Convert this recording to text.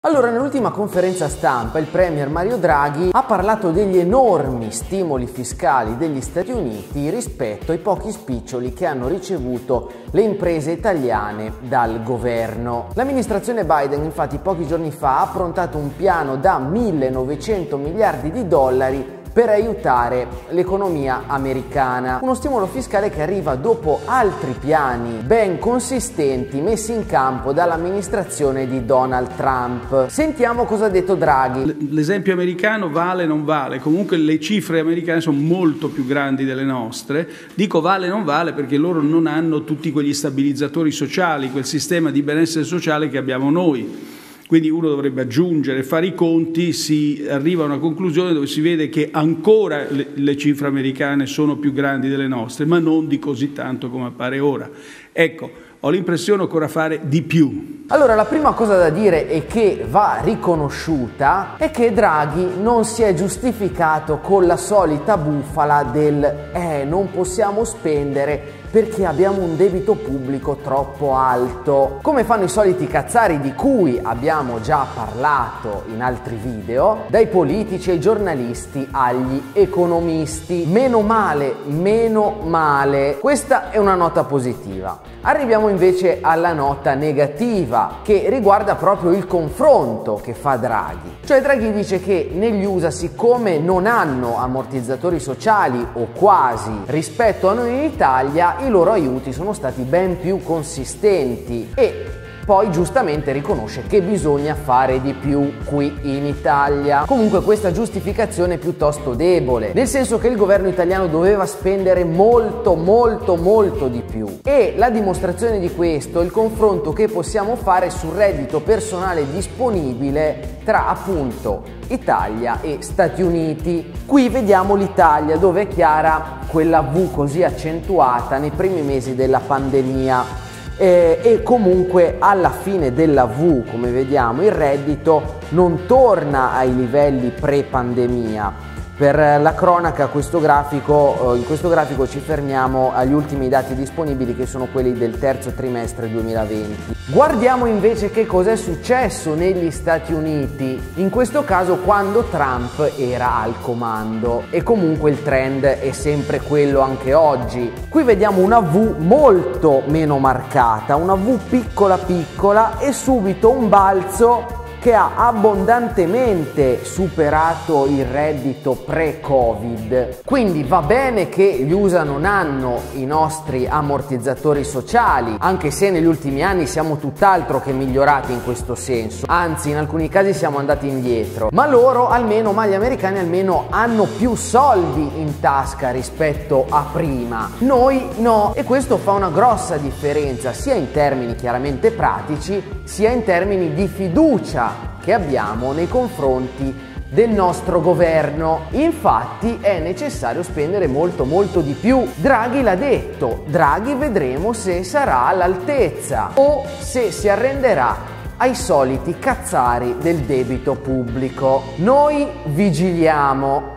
Allora, nell'ultima conferenza stampa il premier Mario Draghi ha parlato degli enormi stimoli fiscali degli Stati Uniti rispetto ai pochi spiccioli che hanno ricevuto le imprese italiane dal governo. L'amministrazione Biden infatti pochi giorni fa ha approntato un piano da 1.900 miliardi di dollari per aiutare l'economia americana. Uno stimolo fiscale che arriva dopo altri piani ben consistenti messi in campo dall'amministrazione di Donald Trump. Sentiamo cosa ha detto Draghi. L'esempio americano vale o non vale? Comunque le cifre americane sono molto più grandi delle nostre. Dico vale o non vale perché loro non hanno tutti quegli stabilizzatori sociali, quel sistema di benessere sociale che abbiamo noi. Quindi uno dovrebbe aggiungere, fare i conti, si arriva a una conclusione dove si vede che ancora le cifre americane sono più grandi delle nostre, ma non di così tanto come appare ora. Ecco, ho l'impressione che occorra fare di più. Allora, la prima cosa da dire e che va riconosciuta è che Draghi non si è giustificato con la solita bufala del non possiamo spendere perché abbiamo un debito pubblico troppo alto, come fanno i soliti cazzari di cui abbiamo già parlato in altri video, dai politici ai giornalisti agli economisti. Meno male, meno male. Questa è una nota positiva. Arriviamo invece alla nota negativa, che riguarda proprio il confronto che fa Draghi. Cioè Draghi dice che negli USA, siccome non hanno ammortizzatori sociali o quasi rispetto a noi in Italia, i loro aiuti sono stati ben più consistenti e poi giustamente riconosce che bisogna fare di più qui in Italia. Comunque questa giustificazione è piuttosto debole, nel senso che il governo italiano doveva spendere molto di più, e la dimostrazione di questo è il confronto che possiamo fare sul reddito personale disponibile tra appunto Italia e Stati Uniti. Qui vediamo l'Italia, dove è chiara quella V così accentuata nei primi mesi della pandemia. E comunque alla fine della V, come vediamo, il reddito non torna ai livelli pre-pandemia. Per la cronaca, in questo grafico ci fermiamo agli ultimi dati disponibili, che sono quelli del terzo trimestre 2020. Guardiamo invece che cosa è successo negli Stati Uniti, in questo caso quando Trump era al comando, e comunque il trend è sempre quello anche oggi. Qui vediamo una V molto meno marcata, una V piccola e subito un balzo che ha abbondantemente superato il reddito pre-Covid. Quindi va bene che gli USA non hanno i nostri ammortizzatori sociali, anche se negli ultimi anni siamo tutt'altro che migliorati in questo senso, anzi in alcuni casi siamo andati indietro, ma gli americani almeno hanno più soldi in tasca rispetto a prima, noi no, e questo fa una grossa differenza sia in termini chiaramente pratici sia in termini di fiducia che abbiamo nei confronti del nostro governo. Infatti è necessario spendere molto di più. Draghi l'ha detto, Draghi vedremo se sarà all'altezza o se si arrenderà ai soliti cazzari del debito pubblico. Noi vigiliamo.